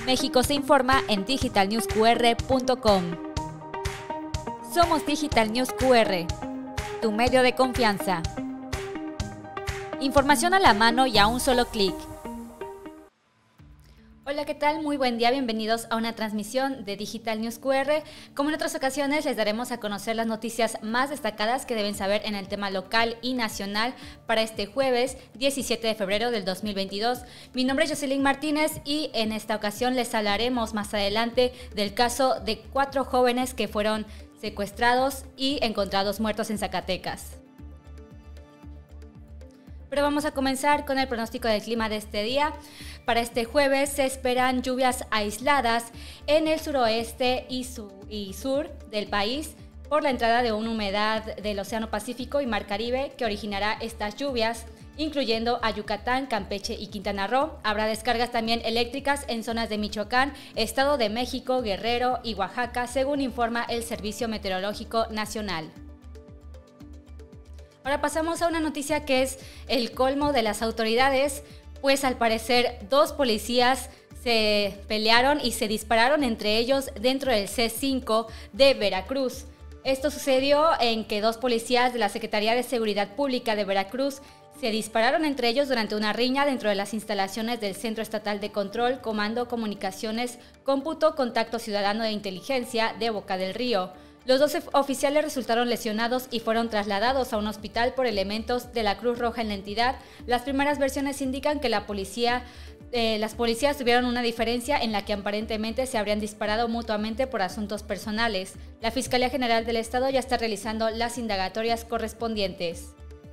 México se informa en digitalnewsqr.com. Somos Digital News QR, tu medio de confianza. Información a la mano y a un solo clic. Hola, ¿qué tal? Muy buen día, bienvenidos a una transmisión de Digital News QR. Como en otras ocasiones, les daremos a conocer las noticias más destacadas que deben saber en el tema local y nacional para este jueves 17 de febrero del 2022. Mi nombre es Jocelyn Martínez y en esta ocasión les hablaremos más adelante del caso de 4 jóvenes que fueron secuestrados y encontrados muertos en Zacatecas. Pero vamos a comenzar con el pronóstico del clima de este día. Para este jueves se esperan lluvias aisladas en el suroeste y sur del país por la entrada de una humedad del Océano Pacífico y Mar Caribe que originará estas lluvias, incluyendo a Yucatán, Campeche y Quintana Roo. Habrá descargas también eléctricas en zonas de Michoacán, Estado de México, Guerrero y Oaxaca, según informa el Servicio Meteorológico Nacional. Ahora pasamos a una noticia que es el colmo de las autoridades, pues al parecer 2 policías se pelearon y se dispararon entre ellos dentro del C5 de Veracruz. Esto sucedió en que 2 policías de la Secretaría de Seguridad Pública de Veracruz se dispararon entre ellos durante una riña dentro de las instalaciones del Centro Estatal de Control, Comando, Comunicaciones, Cómputo, Contacto Ciudadano de Inteligencia de Boca del Río. Los 12 oficiales resultaron lesionados y fueron trasladados a un hospital por elementos de la Cruz Roja en la entidad. Las primeras versiones indican que las policías tuvieron una diferencia en la que aparentemente se habrían disparado mutuamente por asuntos personales. La Fiscalía General del Estado ya está realizando las indagatorias correspondientes.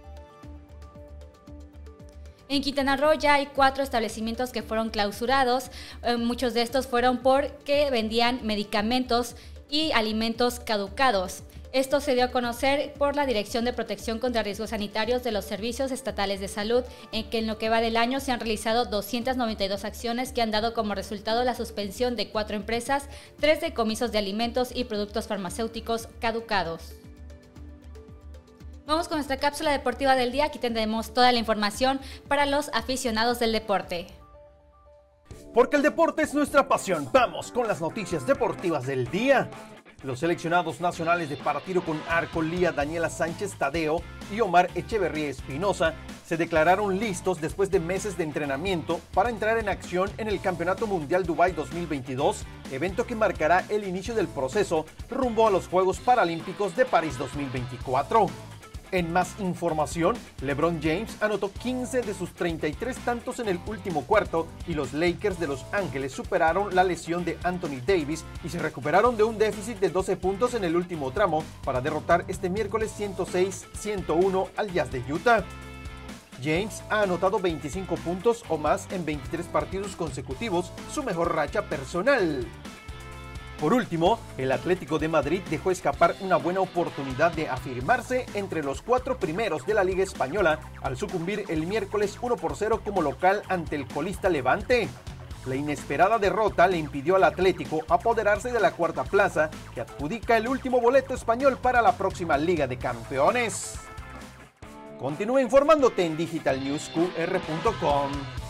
En Quintana Roo ya hay 4 establecimientos que fueron clausurados. Muchos de estos fueron porque vendían medicamentos y alimentos caducados. Esto se dio a conocer por la Dirección de Protección contra Riesgos Sanitarios de los Servicios Estatales de Salud, en que en lo que va del año se han realizado 292 acciones que han dado como resultado la suspensión de 4 empresas, 3 decomisos de alimentos y productos farmacéuticos caducados. Vamos con nuestra cápsula deportiva del día. Aquí tendremos toda la información para los aficionados del deporte. Porque el deporte es nuestra pasión. Vamos con las noticias deportivas del día. Los seleccionados nacionales de para tiro con arco Lía Daniela Sánchez Tadeo y Omar Echeverría Espinosa se declararon listos después de meses de entrenamiento para entrar en acción en el Campeonato Mundial Dubái 2022, evento que marcará el inicio del proceso rumbo a los Juegos Paralímpicos de París 2024. En más información, LeBron James anotó 15 de sus 33 tantos en el último cuarto y los Lakers de Los Ángeles superaron la lesión de Anthony Davis y se recuperaron de un déficit de 12 puntos en el último tramo para derrotar este miércoles 106-101 al Jazz de Utah. James ha anotado 25 puntos o más en 23 partidos consecutivos, su mejor racha personal. Por último, el Atlético de Madrid dejó escapar una buena oportunidad de afirmarse entre los 4 primeros de la Liga Española al sucumbir el miércoles 1-0 como local ante el colista Levante. La inesperada derrota le impidió al Atlético apoderarse de la 4ª plaza que adjudica el último boleto español para la próxima Liga de Campeones. Continúa informándote en digitalnewsqr.com.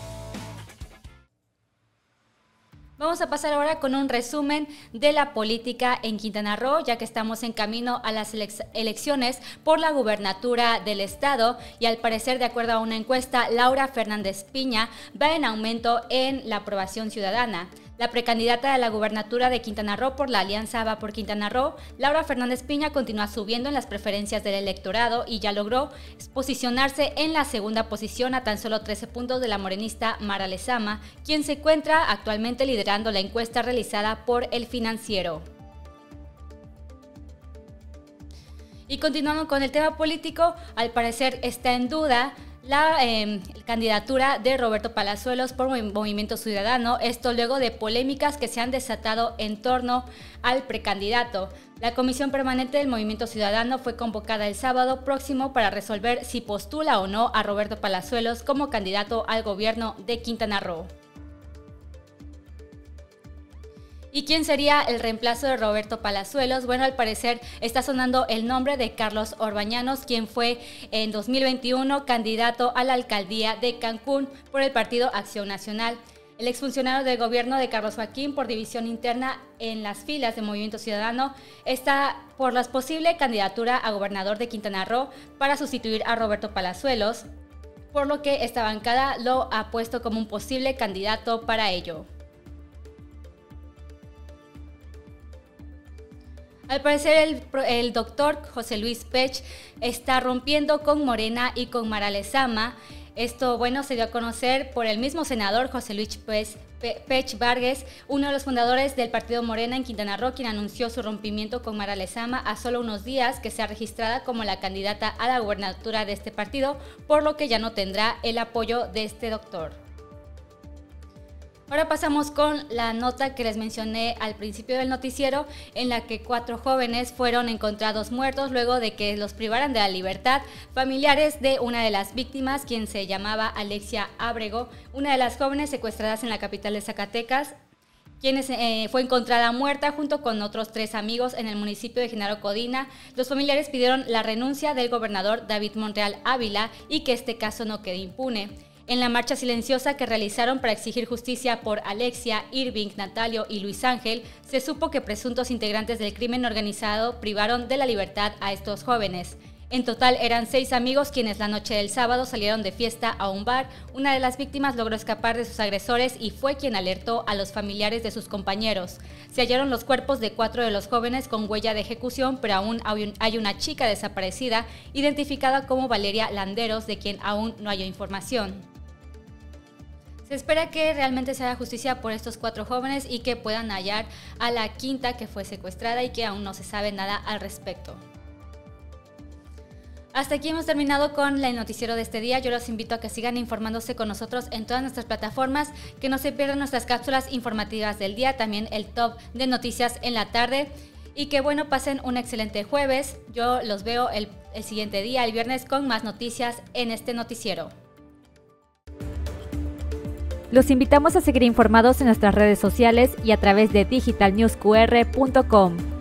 Vamos a pasar ahora con un resumen de la política en Quintana Roo, ya que estamos en camino a las elecciones por la gubernatura del estado y al parecer, de acuerdo a una encuesta, Laura Fernández Piña va en aumento en la aprobación ciudadana. La precandidata a la gubernatura de Quintana Roo por la Alianza Va por Quintana Roo, Laura Fernández Piña, continúa subiendo en las preferencias del electorado y ya logró posicionarse en la segunda posición a tan solo 13 puntos de la morenista Mara Lezama, quien se encuentra actualmente liderando la encuesta realizada por El Financiero. Y continuando con el tema político, al parecer está en duda la candidatura de Roberto Palazuelos por Movimiento Ciudadano, esto luego de polémicas que se han desatado en torno al precandidato. La Comisión Permanente del Movimiento Ciudadano fue convocada el sábado próximo para resolver si postula o no a Roberto Palazuelos como candidato al gobierno de Quintana Roo. ¿Y quién sería el reemplazo de Roberto Palazuelos? Bueno, al parecer está sonando el nombre de Carlos Orbañanos, quien fue en 2021 candidato a la alcaldía de Cancún por el partido Acción Nacional. El exfuncionario del gobierno de Carlos Joaquín por división interna en las filas de Movimiento Ciudadano está por la posible candidatura a gobernador de Quintana Roo para sustituir a Roberto Palazuelos, por lo que esta bancada lo ha puesto como un posible candidato para ello. Al parecer el doctor José Luis Pech está rompiendo con Morena y con Mara Lezama. Esto, se dio a conocer por el mismo senador José Luis Pech Vargas, uno de los fundadores del partido Morena en Quintana Roo, quien anunció su rompimiento con Mara Lezama a solo unos días que sea registrada como la candidata a la gubernatura de este partido, por lo que ya no tendrá el apoyo de este doctor. Ahora pasamos con la nota que les mencioné al principio del noticiero, en la que 4 jóvenes fueron encontrados muertos luego de que los privaran de la libertad familiares de una de las víctimas, quien se llamaba Alexia Ábrego, una de las jóvenes secuestradas en la capital de Zacatecas, quien fue encontrada muerta junto con otros 3 amigos en el municipio de Genaro Codina. Los familiares pidieron la renuncia del gobernador David Monreal Ávila y que este caso no quede impune. En la marcha silenciosa que realizaron para exigir justicia por Alexia, Irving, Natalio y Luis Ángel, se supo que presuntos integrantes del crimen organizado privaron de la libertad a estos jóvenes. En total eran 6 amigos quienes la noche del sábado salieron de fiesta a un bar. Una de las víctimas logró escapar de sus agresores y fue quien alertó a los familiares de sus compañeros. Se hallaron los cuerpos de 4 de los jóvenes con huella de ejecución, pero aún hay una chica desaparecida identificada como Valeria Landeros, de quien aún no hay información. Se espera que realmente se haga justicia por estos 4 jóvenes y que puedan hallar a la quinta que fue secuestrada y que aún no se sabe nada al respecto. Hasta aquí hemos terminado con el noticiero de este día. Yo los invito a que sigan informándose con nosotros en todas nuestras plataformas, que no se pierdan nuestras cápsulas informativas del día, también el top de noticias en la tarde, y que pasen un excelente jueves. Yo los veo el siguiente día, el viernes, con más noticias en este noticiero. Los invitamos a seguir informados en nuestras redes sociales y a través de digitalnewsqr.com.